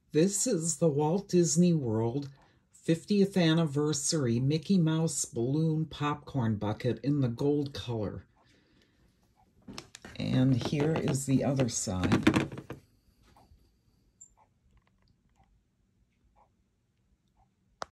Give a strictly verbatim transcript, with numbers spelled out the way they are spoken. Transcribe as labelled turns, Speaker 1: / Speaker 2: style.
Speaker 1: This is the Walt Disney World fiftieth Anniversary Mickey Mouse Balloon Popcorn Bucket in the gold color. And here is the other side.